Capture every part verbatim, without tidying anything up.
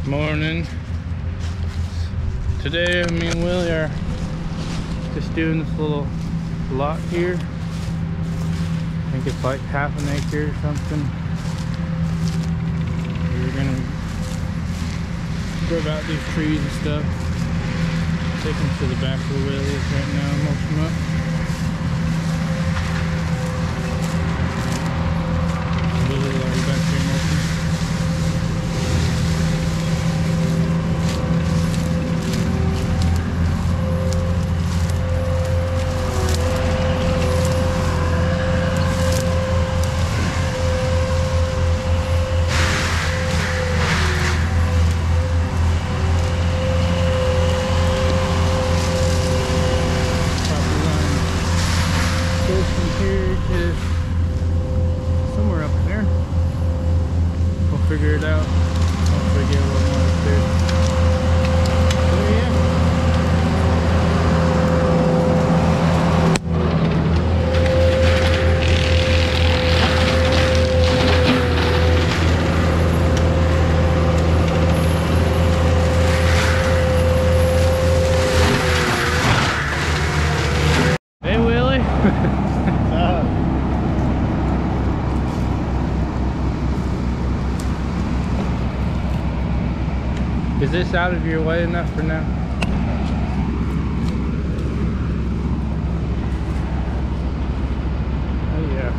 Morning. Today me and Willie are just doing this little lot here. I think it's like half an acre or something. We're gonna grab out these trees and stuff. Take them to the back of the Willie's right now and mulch them up. Willie's already back here mulching. Figure it out once we get a little more space. So yeah. Hey Willie. What's up? Is this out of your way enough for now? Oh yeah.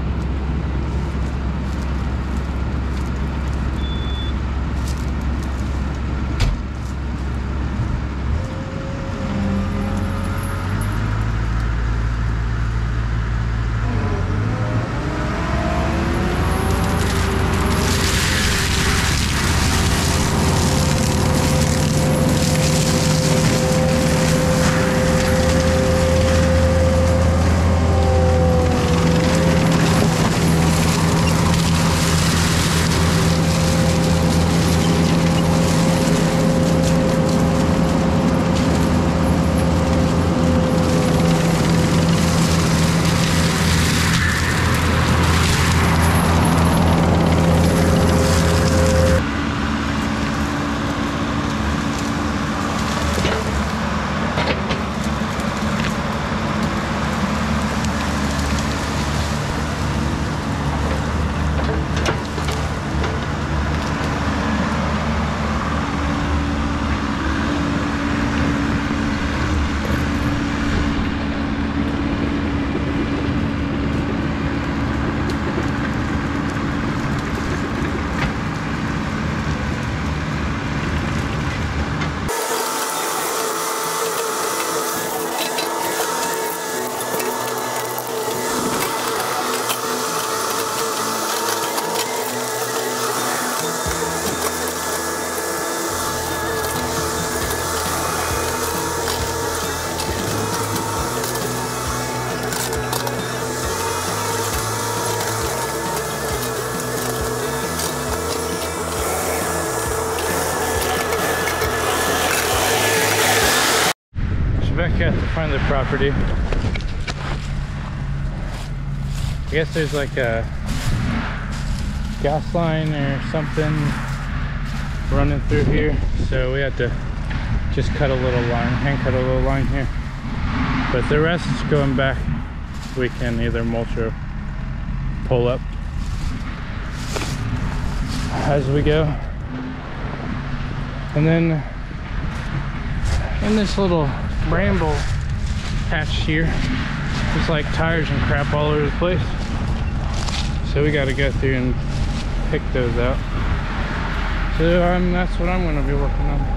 Back at the front of the property. I guess there's like a gas line or something running through here, so we have to just cut a little line, hand cut a little line here. But the rest is going back. We can either mulch or pull up as we go. And then in this little bramble patch here, there's like tires and crap all over the place, so we got to go through and pick those out. So um, that's what I'm going to be working on.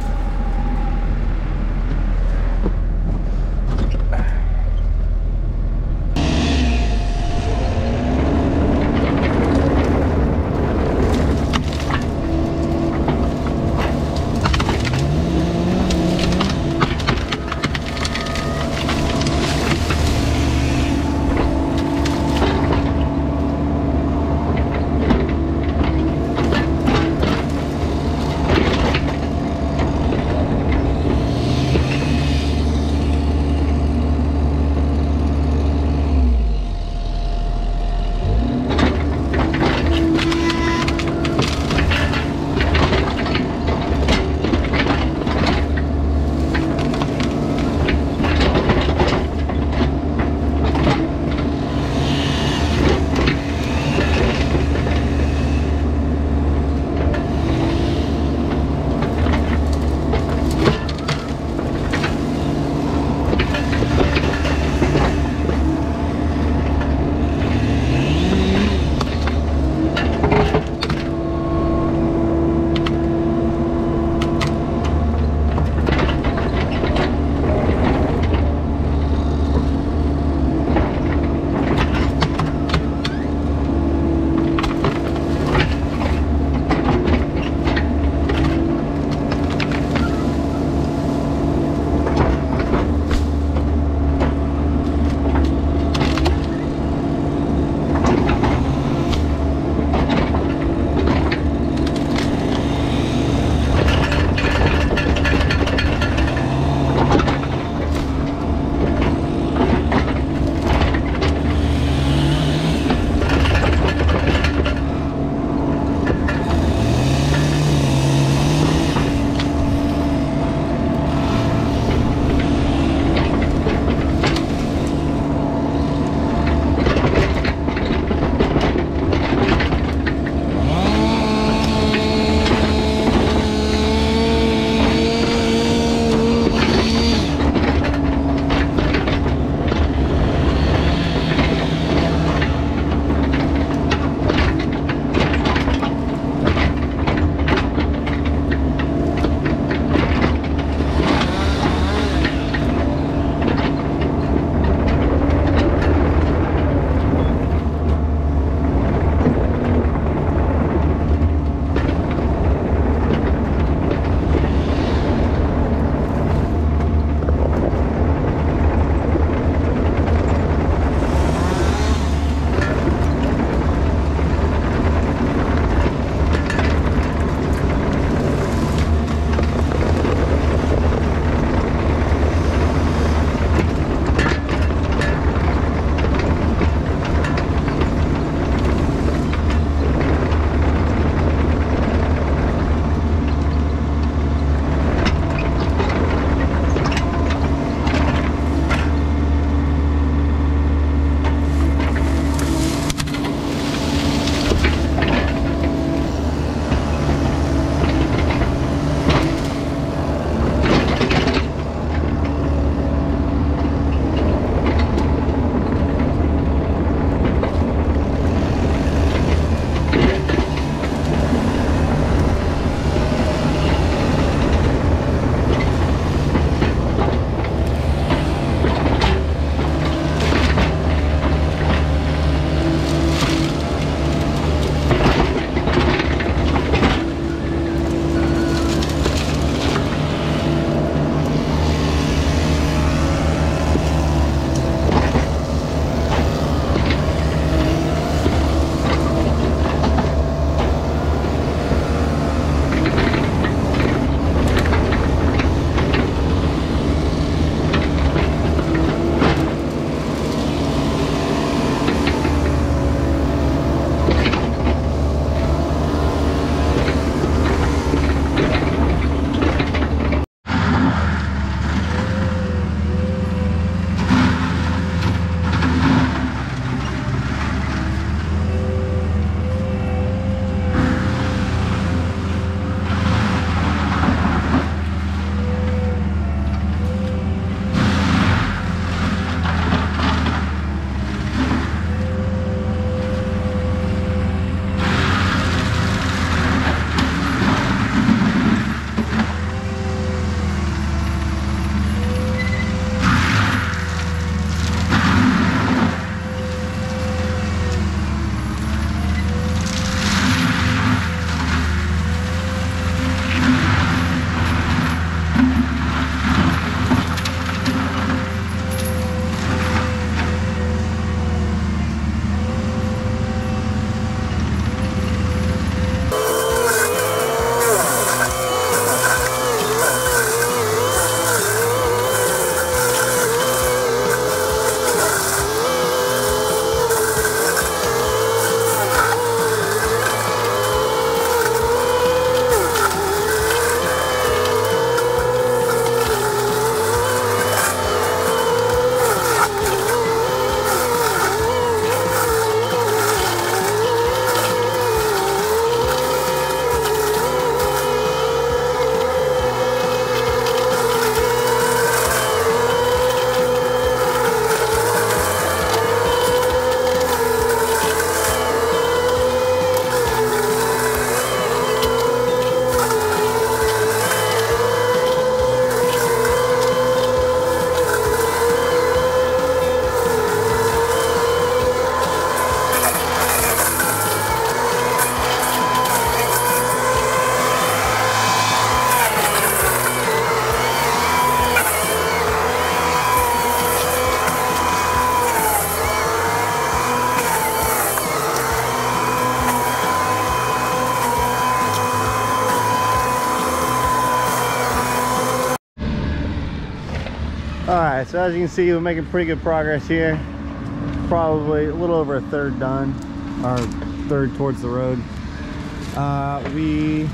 All right, so as you can see, we're making pretty good progress here. Probably a little over a third done, or third towards the road. Uh, we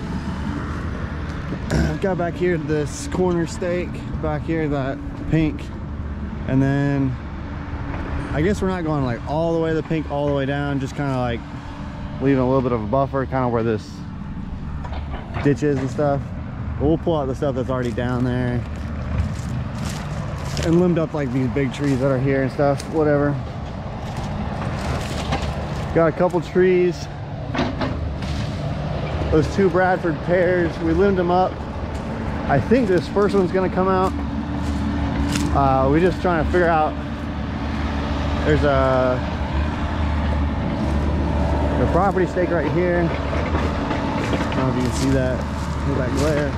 got back here to this corner stake, back here, that pink. And then I guess we're not going like all the way to the pink, all the way down, just kind of like leaving a little bit of a buffer, kind of where this ditch is and stuff. But we'll pull out the stuff that's already down there and limbed up like these big trees that are here and stuff, whatever. Got a couple trees. Those two Bradford pears, we limbed them up. I think this first one's gonna come out. Uh, we're just trying to figure out, there's a, a property stake right here. I don't know if you can see that, see that glare.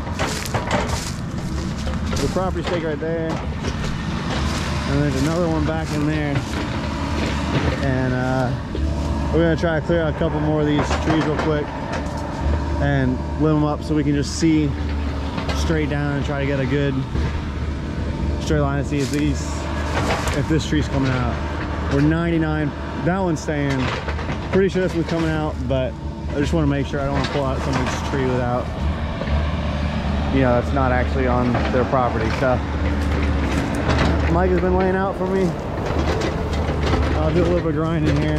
The property stake right there. And there's another one back in there. And uh, we're gonna try to clear out a couple more of these trees real quick and limb them up so we can just see straight down and try to get a good straight line to see if these, if this tree's coming out. We're ninety-nine, that one's staying. Pretty sure this one's coming out, but I just want to make sure. I don't want to pull out somebody's tree without, you know, it's not actually on their property. So Mike has been laying out for me. I'll do a little bit of grinding here.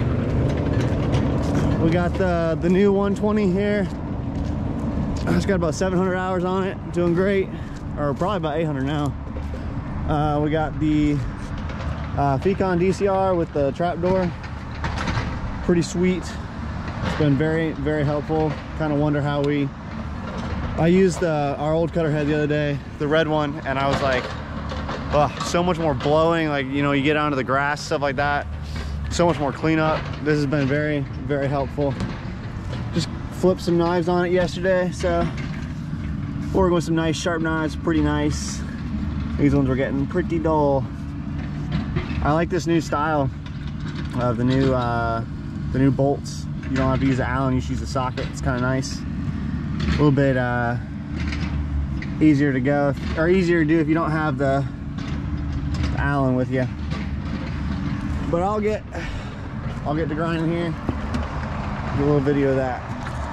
We got the the new one twenty here. It's got about seven hundred hours on it, doing great, or probably about eight hundred now. Uh, we got the uh, Fecon D C R with the trap door. Pretty sweet. It's been very, very helpful. Kind of wonder how we. I used uh, our old cutter head the other day, the red one, and I was like, oh, so much more blowing. Like, you know, you get onto the grass, stuff like that. So much more cleanup. This has been very, very helpful. Just flipped some knives on it yesterday, so we're going with some nice sharp knives, pretty nice. These ones were getting pretty dull. I like this new style of the new uh, the new bolts. You don't have to use the Allen, you just use the socket. It's kind of nice. A little bit uh, easier to go, or easier to do if you don't have the, the Allen with you. But I'll get I'll get to grinding here. Do a little video of that.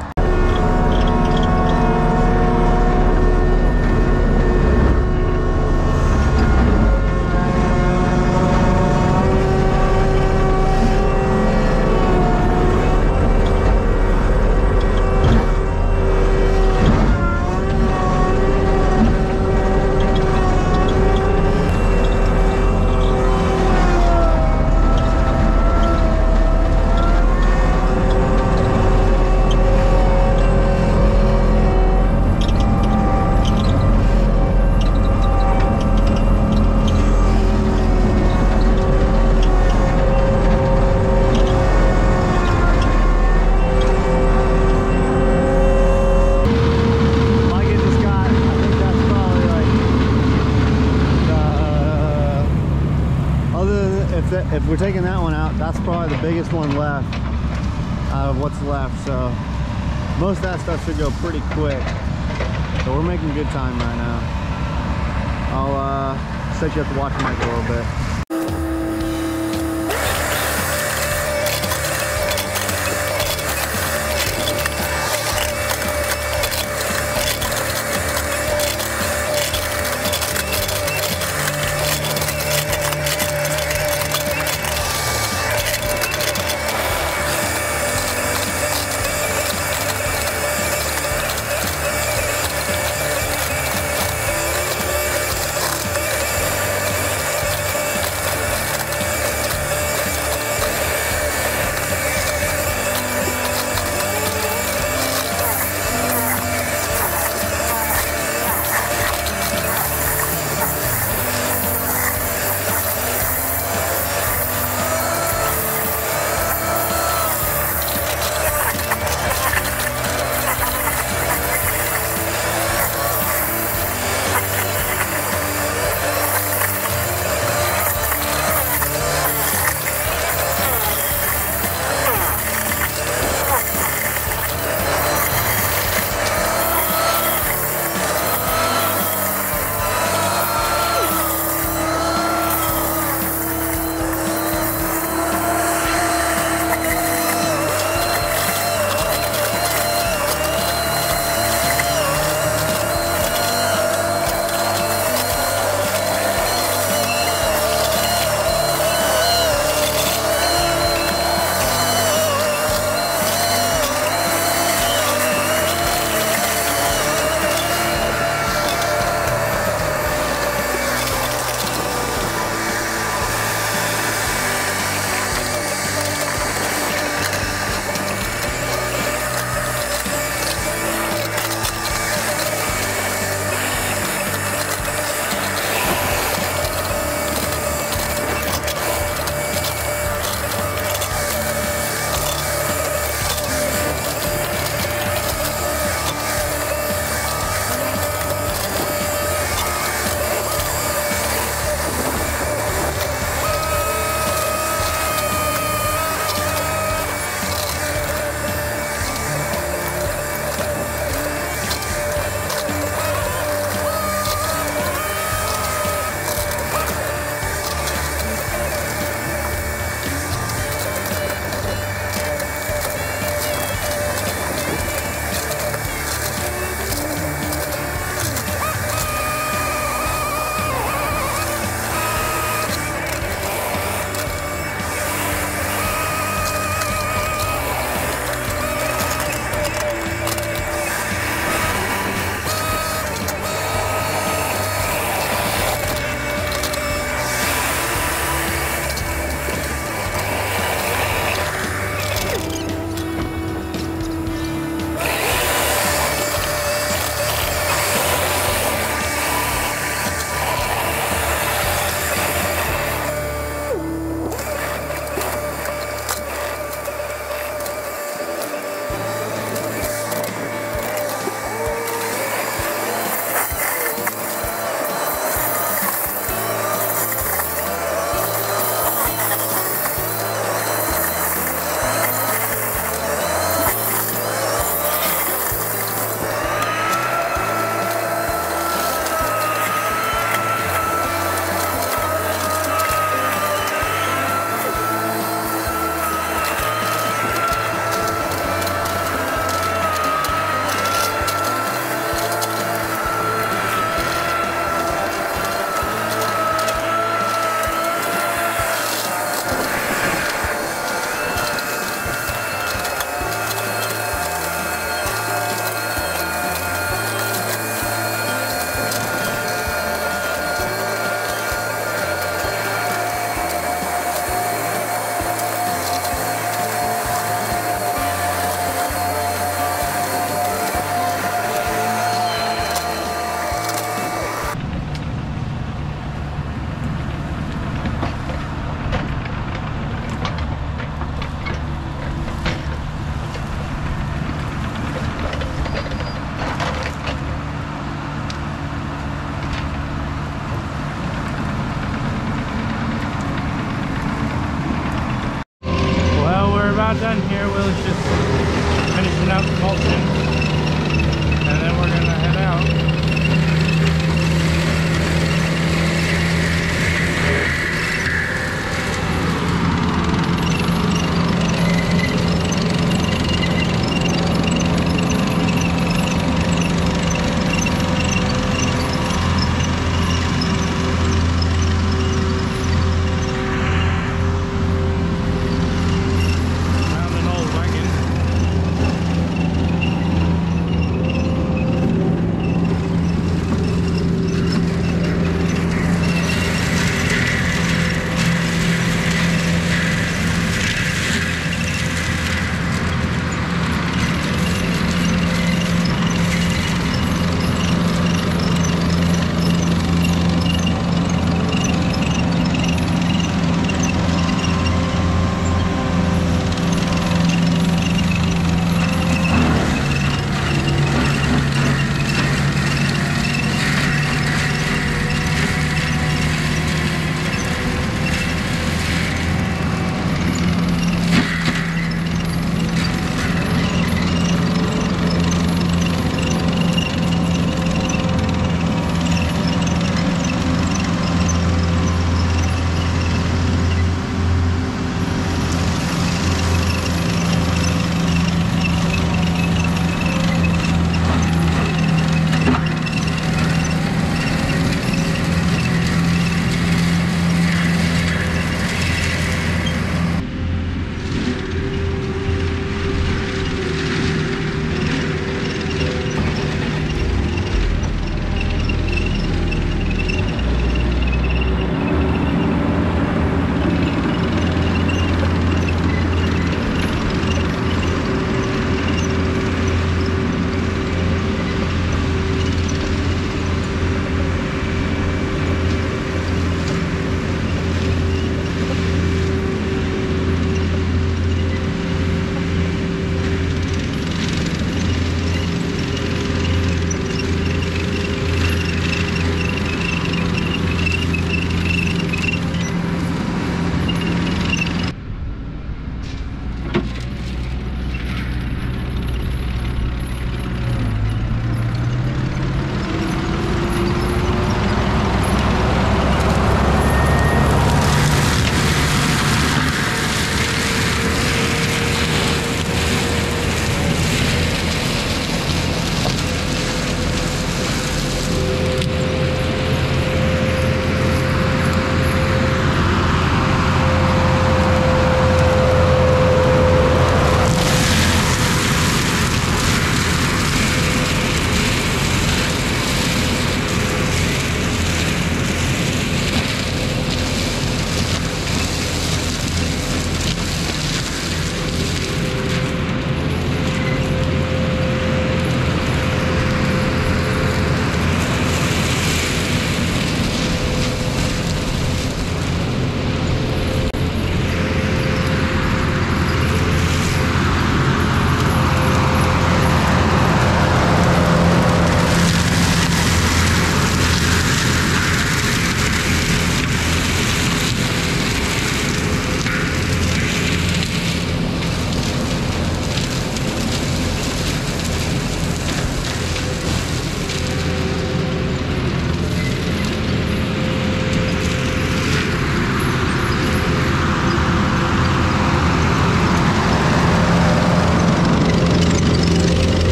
If we're taking that one out, that's probably the biggest one left out of what's left. So most of that stuff should go pretty quick. So we're making good time right now. I'll uh, set you up to watch Mike a little bit.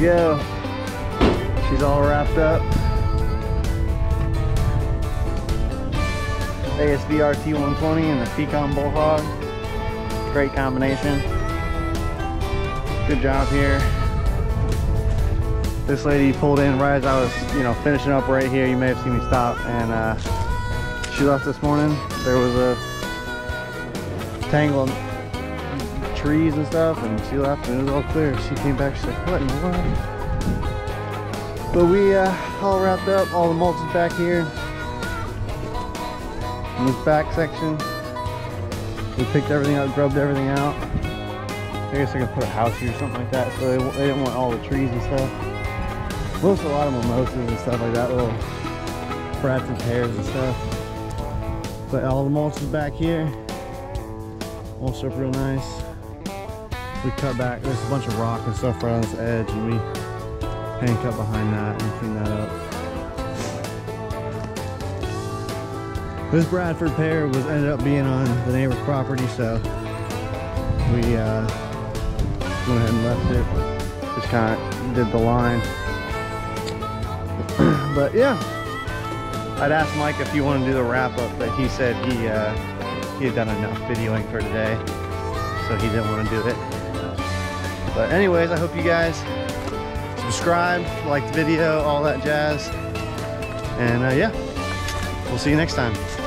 go. She's all wrapped up. A S V R T one twenty and the Fecon Bullhog. Great combination. Good job here. This lady pulled in right as I was, you know, finishing up right here. You may have seen me stop, and uh, she left this morning. There was a tangle of trees and stuff, and she left and it was all clear. She came back, she's like, what in the world? But we uh, all wrapped up. All the mulch is back here. In this back section, we picked everything up, grubbed everything out. I guess I could put a house here or something like that, so they, they didn't want all the trees and stuff. Most a lot of mimosas and stuff like that, little Bradford pears and stuff. But all the mulch is back here. Mulched up real nice. We cut back, there's a bunch of rock and stuff right on this edge, and we hand cut behind that and clean that up. This Bradford pear was ended up being on the neighbor's property, so we uh, went ahead and left it. Just kind of did the line. But yeah, I'd asked Mike if he wanted to do the wrap up, but he said he uh, he had done enough videoing for today, so he didn't want to do it. But anyways, I hope you guys subscribe, like the video, all that jazz, and uh, yeah, we'll see you next time.